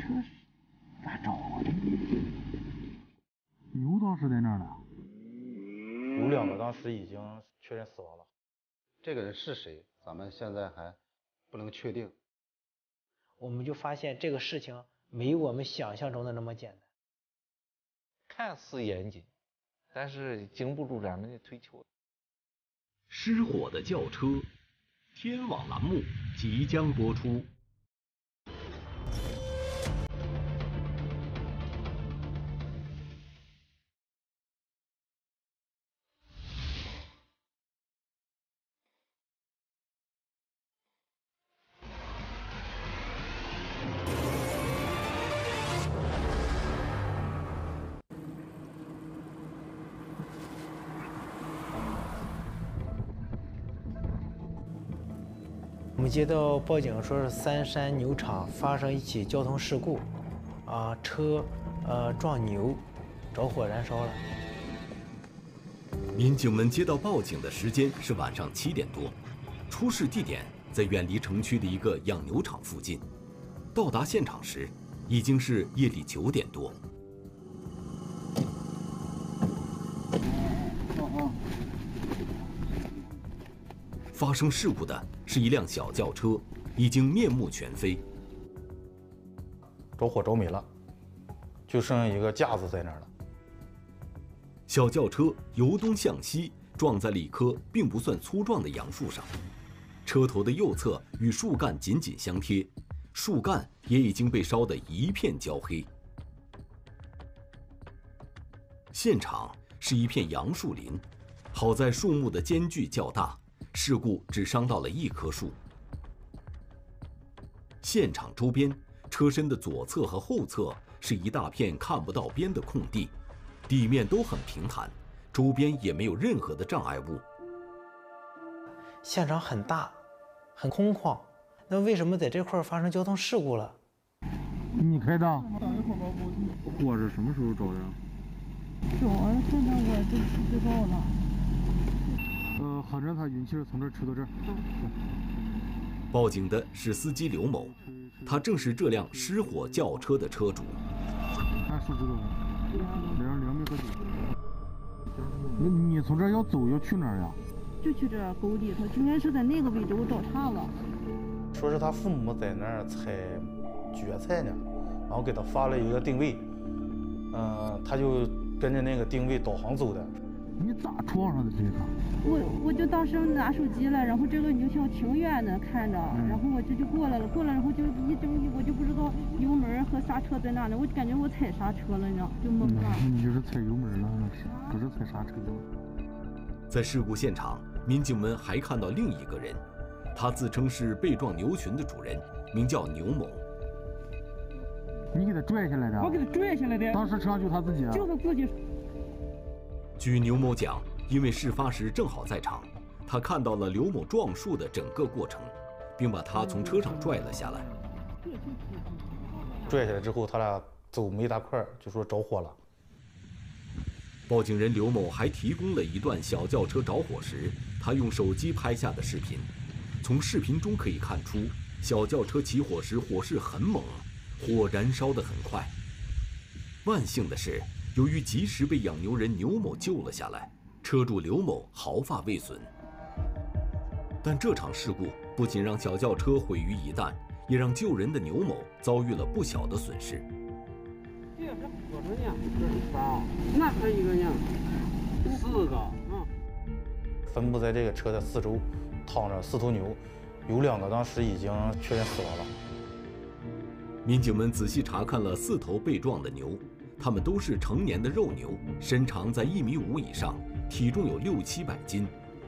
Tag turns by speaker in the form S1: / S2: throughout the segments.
S1: 车咋找的？牛当时在那儿了，
S2: 有2个当时已经确认死亡了。
S3: 这个人是谁，咱们现在还不能确定。
S4: 我们就发现这个事情没有我们想象中的那么简单。
S5: 看似严谨，但是经不住咱们的推求。
S6: 失火的轿车，天网栏目即将播出。
S4: 我们接到报警说是三山牛场发生一起交通事故，车撞牛，着火燃烧了。
S6: 民警们接到报警的时间是晚上7点多，出事地点在远离城区的一个养牛场附近。到达现场时，已经是夜里9点多。发生事故的是一辆小轿车，已经面目全非，
S2: 着火着没了，就剩一个架子在那儿了。
S6: 小轿车由东向西撞在了一棵并不算粗壮的杨树上，车头的右侧与树干紧紧相贴，树干也已经被烧得一片焦黑。现场是一片杨树林，好在树木的间距较大，事故只伤到了1棵树。现场周边，车身的左侧和后侧是一大片看不到边的空地，地面都很平坦，周边也没有任何的障碍物。
S4: 现场很大，很空旷，那为什么在这块发生交通事故了？
S1: 你开的？火是什么时候着的？
S7: 着了，现在我就不知道了。
S1: 合着他运气是从这儿吃到这儿。
S6: 报警的是司机刘某，他正是这辆失火轿车的车主。
S1: 看手指头，2米多。那你从这儿要走要去哪儿呀？
S7: 就去这沟里头，应该是在那个位置，我找岔了。
S2: 说是他父母在那儿采蕨菜呢，然后给他发了一个定位，他就跟着那个定位导航走的。
S1: 你咋撞上的这个？
S7: 我就当时拿手机了，然后这个牛小挺远的看着，然后我就过来了，然后就一睁眼我就不知道油门和刹车在哪呢，我感觉我踩刹车了呢，就懵了。
S1: 你就是踩油门了，不是踩刹车。
S6: 在事故现场，民警们还看到另一个人，他自称是被撞牛群的主人，名叫牛某。
S1: 你给他拽下来的？
S7: 我给他拽下来的。
S1: 当时车上就他自己？
S7: 就他自己。
S6: 据牛某讲，因为事发时正好在场，他看到了刘某撞树的整个过程，并把他从车上拽了下来。
S2: 拽下来之后，他俩走没大块就说着火了。
S6: 报警人刘某还提供了一段小轿车着火时他用手机拍下的视频。从视频中可以看出，小轿车起火时火势很猛，火燃烧得很快。万幸的是，由于及时被养牛人牛某救了下来，车主刘某毫发未损。但这场事故不仅让小轿车毁于一旦，也让救人的牛某遭遇了不小的损失。
S8: 这是多少呢？这是仨，那还一个呢，4个。
S2: 分布在这个车的四周，躺着4头牛，有2个当时已经确认死亡了。
S6: 民警们仔细查看了4头被撞的牛，它们都是成年的肉牛，身长在1.5米以上，体重有600-700斤。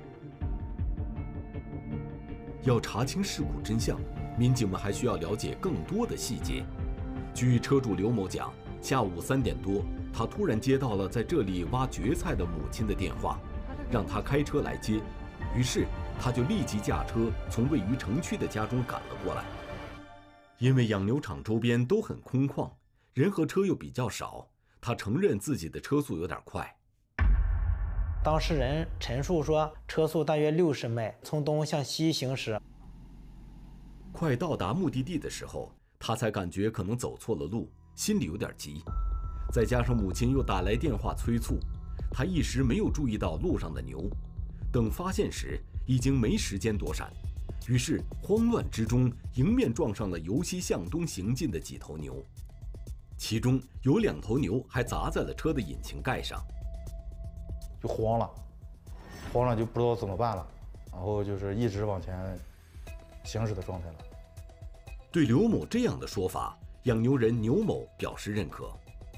S6: 要查清事故真相，民警们还需要了解更多的细节。据车主刘某讲，下午3点多，他突然接到了在这里挖蕨菜的母亲的电话，让他开车来接。于是他就立即驾车从位于城区的家中赶了过来。因为养牛场周边都很空旷，人和车又比较少，他承认自己的车速有点快。
S4: 当事人陈述说，车速大约60迈，从东向西行驶。
S6: 快到达目的地的时候， 他才感觉可能走错了路，心里有点急。再加上母亲又打来电话催促，他一时没有注意到路上的牛。等发现时，已经没时间躲闪，于是慌乱之中迎面撞上了由西向东行进的几头牛，其中有2头牛还砸在了车的引擎盖上。
S2: 就慌了就不知道怎么办了，然后就是一直往前行驶的状态了。
S6: 对刘某这样的说法，养牛人牛某表示认可。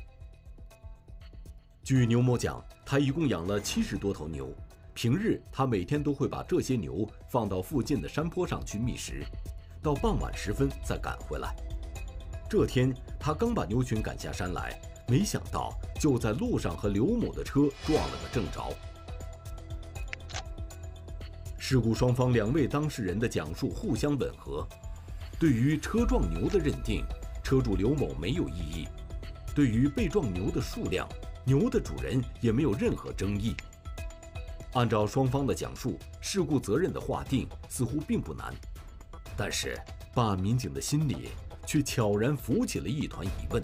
S6: 据牛某讲，他一共养了70多头牛，平日他每天都会把这些牛放到附近的山坡上去觅食，到傍晚时分再赶回来。这天他刚把牛群赶下山来，没想到就在路上和刘某的车撞了个正着。事故双方2位当事人的讲述互相吻合。对于车撞牛的认定，车主刘某没有异议；对于被撞牛的数量，牛的主人也没有任何争议。按照双方的讲述，事故责任的划定似乎并不难，但是办案民警的心里却悄然浮起了一团疑问。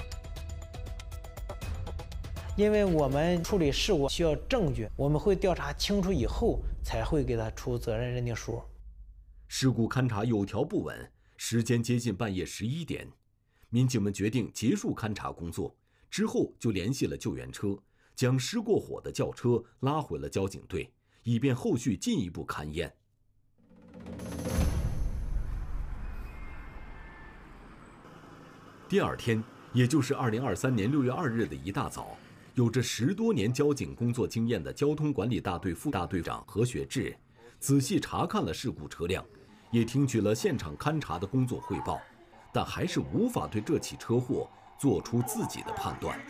S4: 因为我们处理事故需要证据，我们会调查清楚以后才会给他出责任认定书。
S6: 事故勘查有条不紊，时间接近半夜11点，民警们决定结束勘查工作，之后就联系了救援车，将失过火的轿车拉回了交警队，以便后续进一步勘验。第二天，也就是2023年6月2日的一大早，有着10多年交警工作经验的交通管理大队副大队长何学志，仔细查看了事故车辆，也听取了现场勘查的工作汇报，但还是无法对这起车祸做出自己的判断。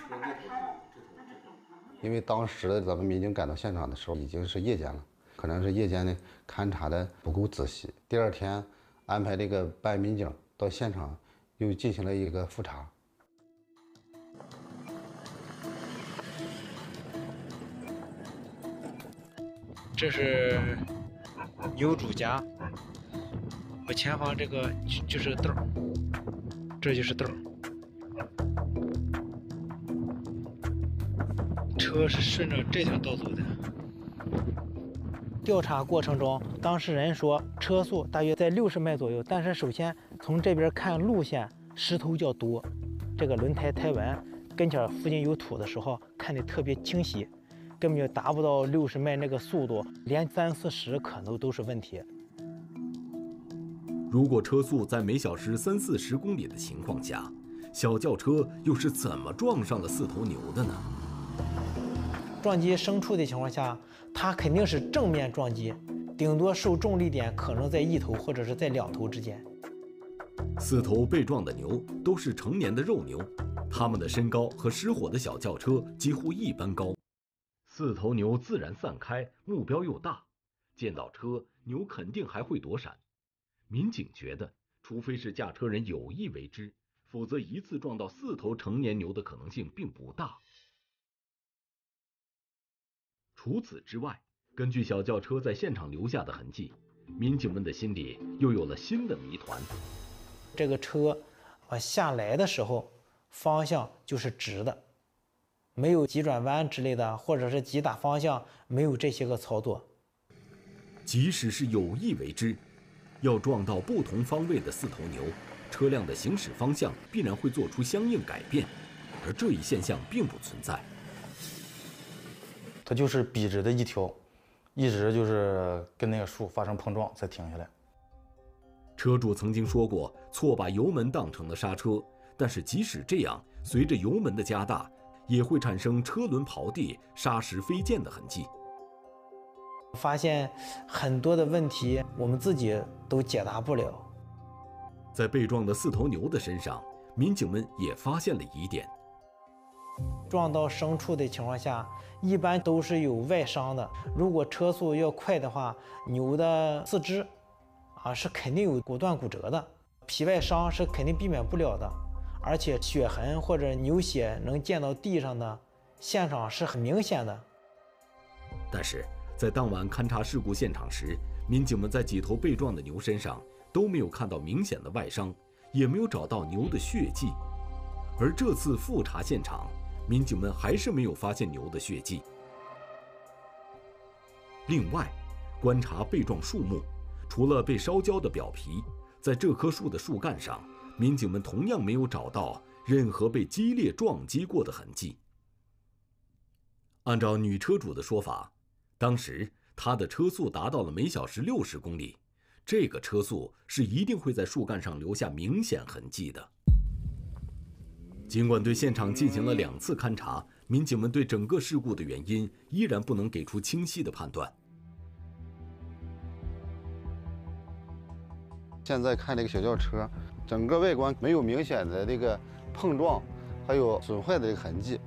S3: 因为当时咱们民警赶到现场的时候已经是夜间了，可能是夜间的勘查的不够仔细。第二天安排这个办案民警到现场又进行了一个复查。
S4: 这是牛主家，我前方这个就是豆，这就是豆。车是顺着这条道走的。调查过程中，当事人说车速大约在60迈左右，但是首先从这边看路线，石头较多，这个轮胎胎纹跟前附近有土的时候看得特别清晰。根本就达不到60迈那个速度，连30、40可能都是问题。
S6: 如果车速在每小时30、40公里的情况下，小轿车又是怎么撞上了4头牛的呢？
S4: 撞击牲畜的情况下，它肯定是正面撞击，顶多受重力点可能在1头或者是在2头之间。
S6: 4头被撞的牛都是成年的肉牛，它们的身高和失火的小轿车几乎一般高。4头牛自然散开，目标又大，见到车，牛肯定还会躲闪。民警觉得，除非是驾车人有意为之，否则一次撞到4头成年牛的可能性并不大。除此之外，根据小轿车在现场留下的痕迹，民警们的心里又有了新的谜团。
S4: 这个车下来的时候，方向就是直的。没有急转弯之类的，或者是急打方向，没有这些个操作。
S6: 即使是有意为之，要撞到不同方位的4头牛，车辆的行驶方向必然会做出相应改变，而这一现象并不存在。
S2: 它就是笔直的一条，一直就是跟那个树发生碰撞才停下来。
S6: 车主曾经说过，错把油门当成了刹车，但是即使这样，随着油门的加大，也会产生车轮刨地、砂石飞溅的痕迹。
S4: 发现很多的问题，我们自己都解答不了。
S6: 在被撞的4头牛的身上，民警们也发现了疑点。
S4: 撞到牲畜的情况下，一般都是有外伤的。如果车速要快的话，牛的四肢是肯定有骨断骨折的，皮外伤是肯定避免不了的。而且血痕或者牛血能溅到地上的现场是很明显的。
S6: 但是在当晚勘查事故现场时，民警们在几头被撞的牛身上都没有看到明显的外伤， 也没有找到牛的血迹。而这次复查现场，民警们还是没有发现牛的血迹。另外，观察被撞树木，除了被烧焦的表皮，在这棵树的树干上，民警们同样没有找到任何被激烈撞击过的痕迹。按照女车主的说法，当时她的车速达到了每小时60公里，这个车速是一定会在树干上留下明显痕迹的。尽管对现场进行了2次勘查，民警们对整个事故的原因依然不能给出清晰的判断。
S3: 现在看这个小轿车，整个外观没有明显的这个碰撞，还有损坏的这个痕迹。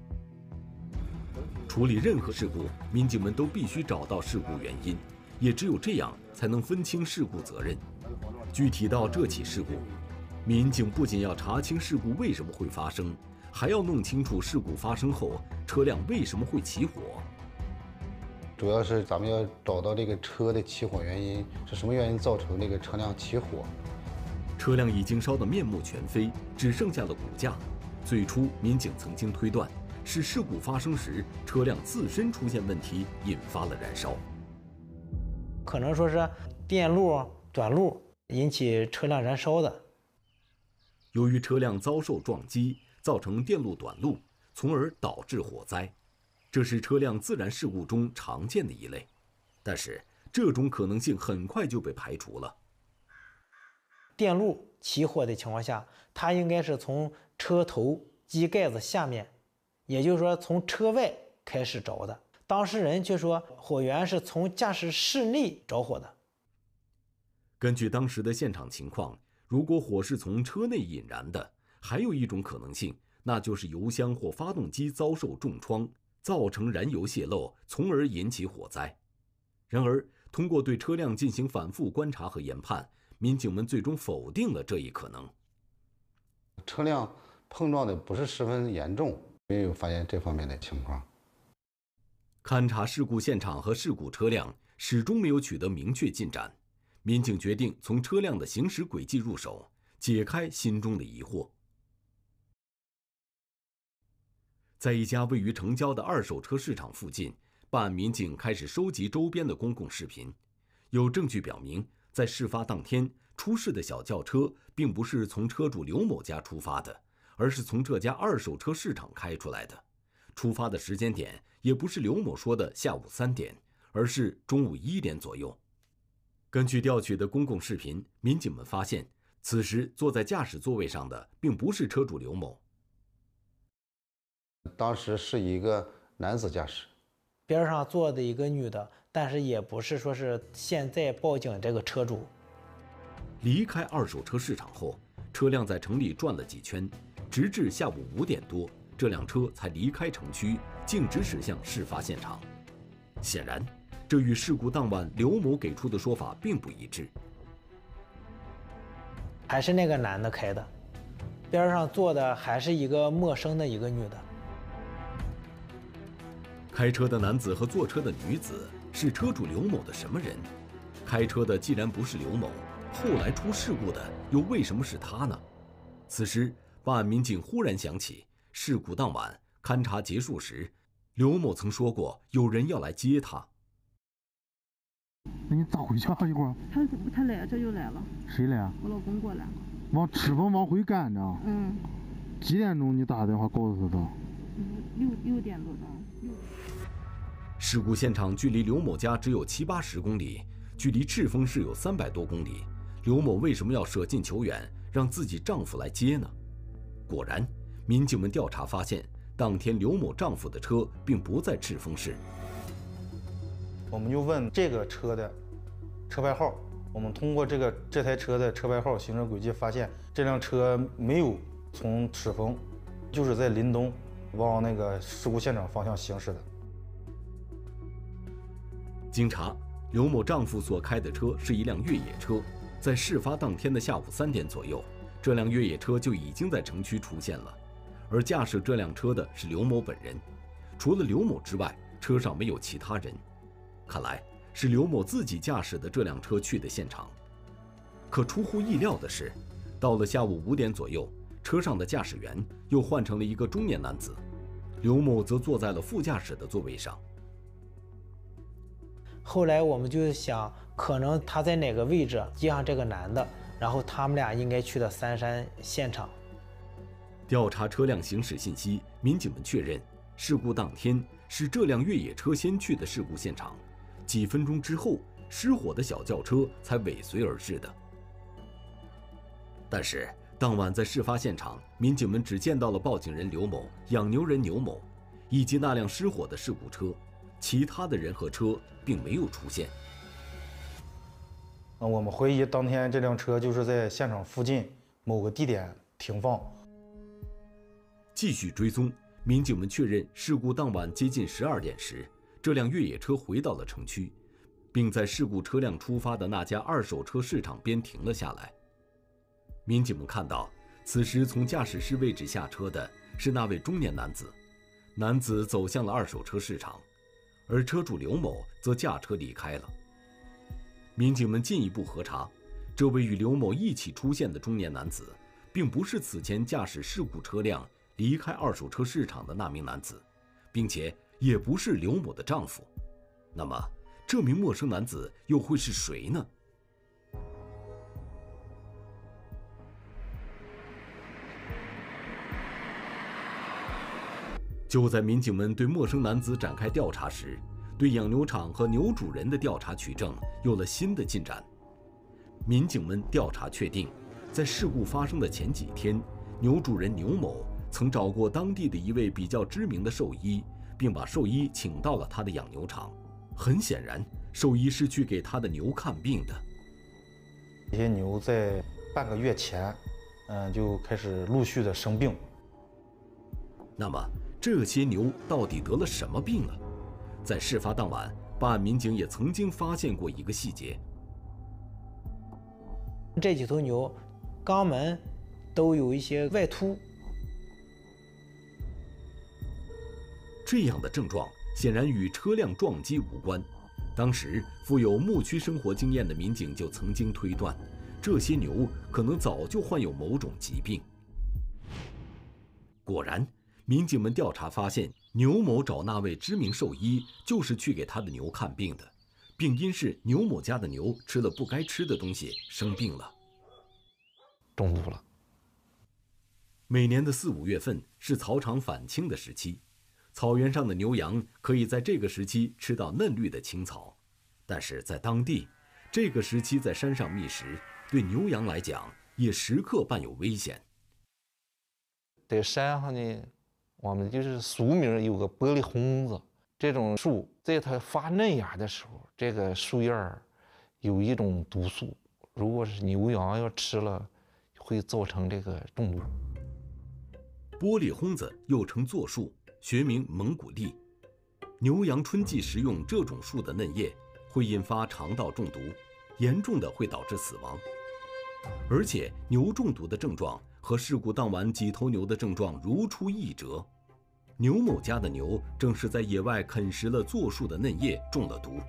S6: 处理任何事故，民警们都必须找到事故原因，也只有这样才能分清事故责任。具体到这起事故，民警不仅要查清事故为什么会发生，还要弄清楚事故发生后车辆为什么会起火。
S3: 主要是咱们要找到这个车的起火原因，是什么原因造成这个车辆起火。
S6: 车辆已经烧得面目全非，只剩下了骨架。最初，民警曾经推断是事故发生时车辆自身出现问题，引发了燃烧。
S4: 可能说是电路短路引起车辆燃烧的。
S6: 由于车辆遭受撞击，造成电路短路，从而导致火灾，这是车辆自燃事故中常见的一类。但是，这种可能性很快就被排除了。
S4: 电路起火的情况下，它应该是从车头机盖子下面，也就是说从车外开始着的。当事人却说火源是从驾驶室内着火的。
S6: 根据当时的现场情况，如果火是从车内引燃的，还有一种可能性，那就是油箱或发动机遭受重创，造成燃油泄漏，从而引起火灾。然而，通过对车辆进行反复观察和研判，民警们最终否定了这一可能。
S3: 车辆碰撞的不是十分严重，没有发现这方面的情况。
S6: 勘查事故现场和事故车辆始终没有取得明确进展，民警决定从车辆的行驶轨迹入手，解开心中的疑惑。在一家位于城郊的二手车市场附近，办案民警开始收集周边的公共视频。有证据表明，在事发当天，出事的小轿车并不是从车主刘某家出发的，而是从这家二手车市场开出来的。出发的时间点也不是刘某说的下午3点，而是中午1点左右。根据调取的公共视频，民警们发现，此时坐在驾驶座位上的并不是车主刘某。
S3: 当时是一个男子驾驶，
S4: 边上坐的一个女的，但是也不是说是现在报警这个车主。
S6: 离开二手车市场后，车辆在城里转了几圈，直至下午5点多，这辆车才离开城区，径直驶向事发现场。显然，这与事故当晚刘某给出的说法并不一致。
S4: 还是那个男的开的，边上坐的还是一个陌生的一个女的。
S6: 开车的男子和坐车的女子是车主刘某的什么人？开车的既然不是刘某，后来出事故的又为什么是他呢？此时，办案民警忽然想起，事故当晚勘查结束时，刘某曾说过有人要来接他。
S1: 那你咋回家一会儿？
S7: 他来这就来了。
S1: 谁来啊？
S7: 我老公过来。
S1: 往赤峰往回赶着。
S7: 嗯。
S1: 几点钟你打电话告诉他的
S7: ？6点多钟。
S6: 事故现场距离刘某家只有70、80公里，距离赤峰市有300多公里。刘某为什么要舍近求远，让自己丈夫来接呢？果然，民警们调查发现，当天刘某丈夫的车并不在赤峰市。
S2: 我们就问这个车的车牌号，我们通过这台车的车牌号行车轨迹发现，这辆车没有从赤峰，就是在临东往那个事故现场方向行驶的。
S6: 经查，刘某丈夫所开的车是一辆越野车，在事发当天的下午3点左右，这辆越野车就已经在城区出现了，而驾驶这辆车的是刘某本人。除了刘某之外，车上没有其他人。看来是刘某自己驾驶的这辆车去的现场。可出乎意料的是， 到了下午5点左右，车上的驾驶员又换成了一个中年男子，刘某则坐在了副驾驶的座位上。
S4: 后来我们就想，可能他在哪个位置接上这个男的，然后他们俩应该去的三山现场。
S6: 调查车辆行驶信息，民警们确认，事故当天是这辆越野车先去的事故现场，几分钟之后，失火的小轿车才尾随而至的。但是当晚在事发现场，民警们只见到了报警人刘某、养牛人牛某，以及那辆失火的事故车，其他的人和车并没有出现。
S2: 我们怀疑当天这辆车就是在现场附近某个地点停放。
S6: 继续追踪，民警们确认事故当晚接近12点时，这辆越野车回到了城区，并在事故车辆出发的那家二手车市场边停了下来。民警们看到，此时从驾驶室位置下车的是那位中年男子，男子走向了二手车市场，而车主刘某则驾车离开了。民警们进一步核查，这位与刘某一起出现的中年男子，并不是此前驾驶事故车辆离开二手车市场的那名男子，并且也不是刘某的丈夫。那么，这名陌生男子又会是谁呢？就在民警们对陌生男子展开调查时，对养牛场和牛主人的调查取证有了新的进展。民警们调查确定，在事故发生的前几天，牛主人牛某曾找过当地的一位比较知名的兽医，并把兽医请到了他的养牛场。很显然，兽医是去给他的牛看病的。
S2: 这些牛在半个月前，就开始陆续的生病。
S6: 那么，这些牛到底得了什么病呢？在事发当晚，办案民警也曾经发现过一个细节：
S4: 这几头牛肛门都有一些外凸。
S6: 这样的症状显然与车辆撞击无关。当时，富有牧区生活经验的民警就曾经推断，这些牛可能早就患有某种疾病。果然，民警们调查发现，牛某找那位知名兽医就是去给他的牛看病的，病因是牛某家的牛吃了不该吃的东西生病了，
S5: 中毒了。
S6: 每年的4、5月份是草场返青的时期，草原上的牛羊可以在这个时期吃到嫩绿的青草，但是在当地，这个时期在山上觅食，对牛羊来讲也时刻伴有危险。
S5: 在山上呢，我们就是俗名有个玻璃红子，这种树在它发嫩芽的时候，这个树叶有一种毒素，如果是牛羊要吃了，会造成这个中毒。
S6: 玻璃轰子又称柞树，学名蒙古栎。牛羊春季食用这种树的嫩叶，会引发肠道中毒，严重的会导致死亡。而且牛中毒的症状和事故当晚几头牛的症状如出一辙。牛某家的牛正是在野外啃食了柞树的嫩叶中了毒。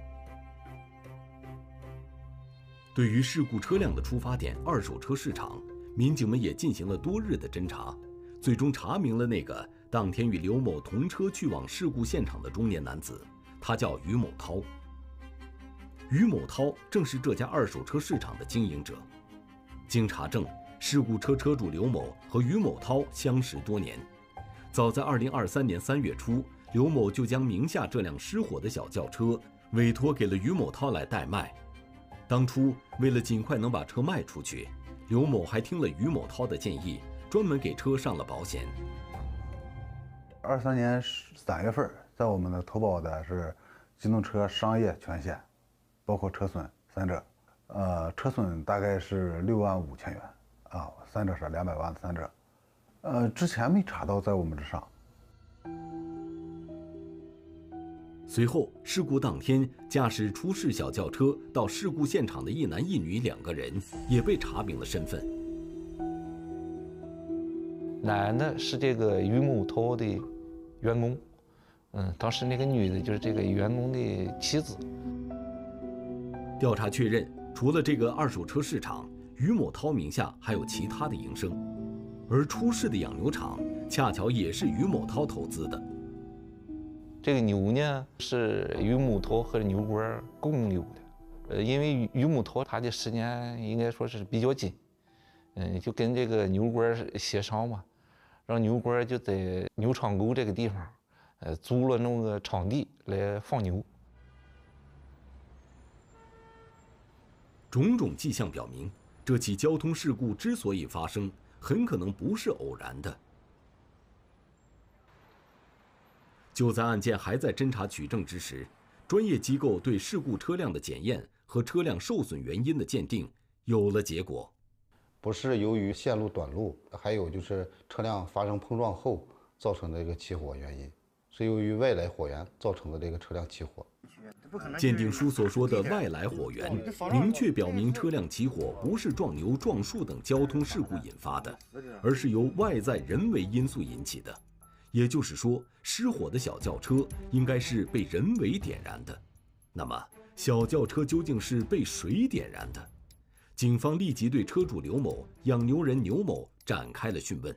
S6: 对于事故车辆的出发点二手车市场，民警们也进行了多日的侦查，最终查明了那个当天与刘某同车去往事故现场的中年男子，他叫于某涛。于某涛正是这家二手车市场的经营者。经查证，事故车车主刘某和于某涛相识多年。早在2023年3月初，刘某就将名下这辆失火的小轿车委托给了于某涛来代卖。当初为了尽快能把车卖出去，刘某还听了于某涛的建议，专门给车上了保险。
S9: 23年3月份，在我们的投保的是机动车商业全险，包括车损三者。车损大概是6万5千元，三者是200万的三者。之前没查到在我们之上。
S6: 随后，事故当天驾驶出事小轿车到事故现场的一男一女2个人也被查明了身份。
S5: 男的是这个于某涛的员工，当时那个女的就是这个员工的妻子。
S6: 调查确认，除了这个二手车市场， 于某涛名下还有其他的营生，而出事的养牛场恰巧也是于某涛投资的。
S5: 这个牛呢是于某涛和牛倌共有的，因为于某涛他的时间应该说是比较紧，就跟这个牛倌协商嘛，让牛倌就在牛场沟这个地方，租了那么个场地来放牛。
S6: 种种迹象表明，这起交通事故之所以发生，很可能不是偶然的。就在案件还在侦查取证之时，专业机构对事故车辆的检验和车辆受损原因的鉴定有了结果。
S3: 不是由于线路短路，还有就是车辆发生碰撞后造成的这个起火原因，是由于外来火源造成的这个车辆起火。
S6: 鉴定书所说的外来火源，明确表明车辆起火不是撞牛撞树等交通事故引发的，而是由外在人为因素引起的。也就是说，失火的小轿车应该是被人为点燃的。那么，小轿车究竟是被谁点燃的？警方立即对车主刘某、养牛人牛某展开了讯问。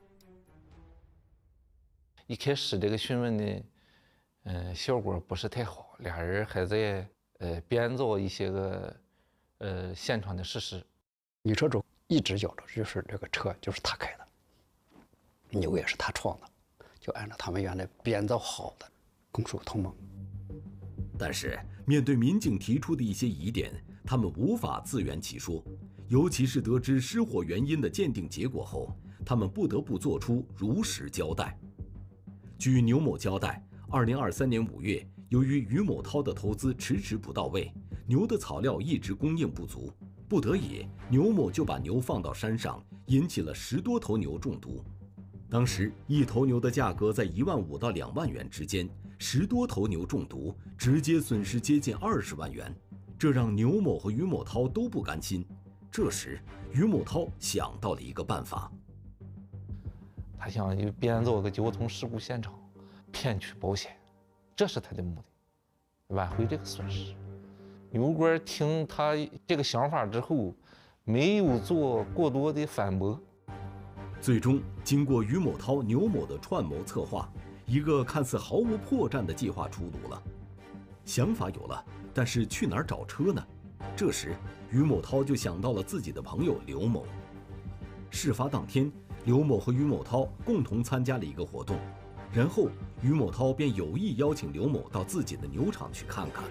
S5: 一开始这个讯问呢，效果不是太好，俩人还在编造一些个现场的事实。
S10: 女车主一直觉着就是这个车就是他开的，牛也是他撞的，就按照他们原来编造好的供述同盟。
S6: 但是面对民警提出的一些疑点，他们无法自圆其说，尤其是得知失火原因的鉴定结果后，他们不得不做出如实交代。据牛某交代，2023年5月，由于于某涛的投资迟迟不到位，牛的草料一直供应不足，不得已，牛某就把牛放到山上，引起了10多头牛中毒。当时一头牛的价格在1万5到2万元之间，10多头牛中毒，直接损失接近20万元，这让牛某和于某涛都不甘心。这时，于某涛想到了一个办法，
S5: 他想就编造个交通事故现场，骗取保险，这是他的目的，挽回这个损失。牛倌听他这个想法之后，没有做过多的反驳。
S6: 最终，经过于某涛、牛某的串谋策划，一个看似毫无破绽的计划出炉了。想法有了，但是去哪儿找车呢？这时，于某涛就想到了自己的朋友刘某。事发当天，刘某和于某涛共同参加了一个活动，然后于某涛便有意邀请刘某到自己的牛场去看看。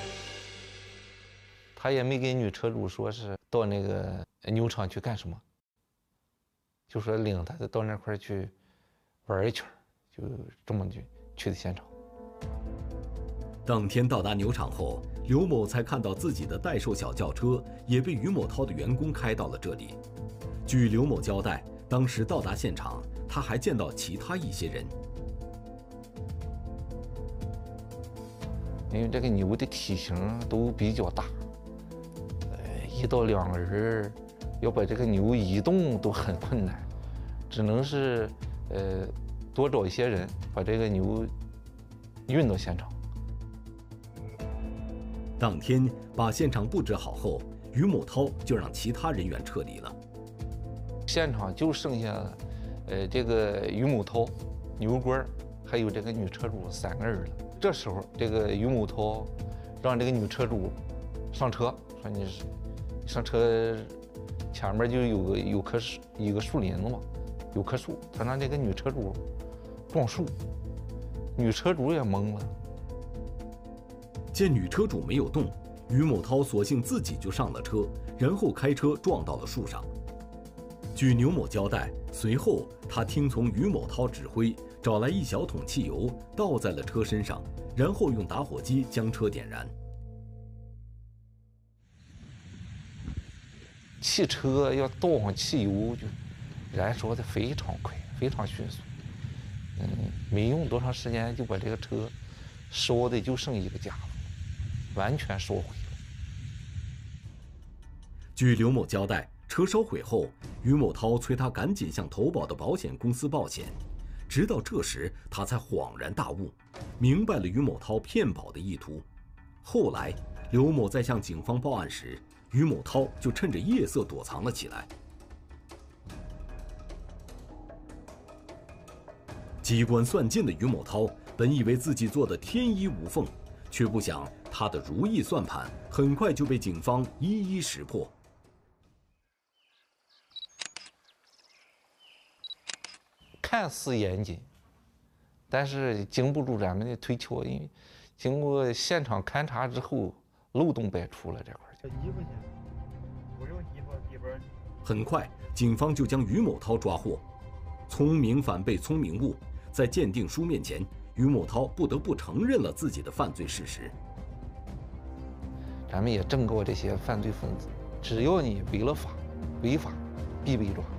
S5: 他也没跟女车主说是到那个牛场去干什么，就说领他到那块去玩一圈，就这么就去的现场。
S6: 当天到达牛场后，刘某才看到自己的代售小轿车也被于某涛的员工开到了这里。据刘某交代，当时到达现场，他还见到其他一些人。
S5: 因为这个牛的体型都比较大，1到2个人要把这个牛移动都很困难，只能是多找一些人把这个牛运到现场。
S6: 当天把现场布置好后，于某涛就让其他人员撤离了。
S5: 现场就剩下这个于某涛、牛倌还有这个女车主3个人了。这时候，这个于某涛让这个女车主上车，说你上车，前面就有一个树林子嘛，有棵树，他让这个女车主撞树，女车主也懵了。
S6: 见女车主没有动，于某涛索性自己就上了车，然后开车撞到了树上。据牛某交代，随后他听从于某涛指挥，找来1小桶汽油，倒在了车身上，然后用打火机将车点燃。
S5: 汽车要倒上汽油，就燃烧的非常快，非常迅速。没用多长时间就把这个车烧的就剩一个架子，完全烧毁了。
S6: 据刘某交代，车烧毁后，于某涛催他赶紧向投保的保险公司报险。直到这时，他才恍然大悟，明白了于某涛骗保的意图。后来，刘某在向警方报案时， 于某涛就趁着夜色躲藏了起来。机关算尽的于某涛本以为自己做的天衣无缝，却不想他的如意算盘很快就被警方一一识破。
S5: 看似严谨，但是经不住咱们的推敲，因为经过现场勘查之后，漏洞百出了这块。
S6: 很快，警方就将于某涛抓获。聪明反被聪明误，在鉴定书面前，于某涛不得不承认了自己的犯罪事实。
S5: 咱们也正告这些犯罪分子，只要你违了法，违法必被抓。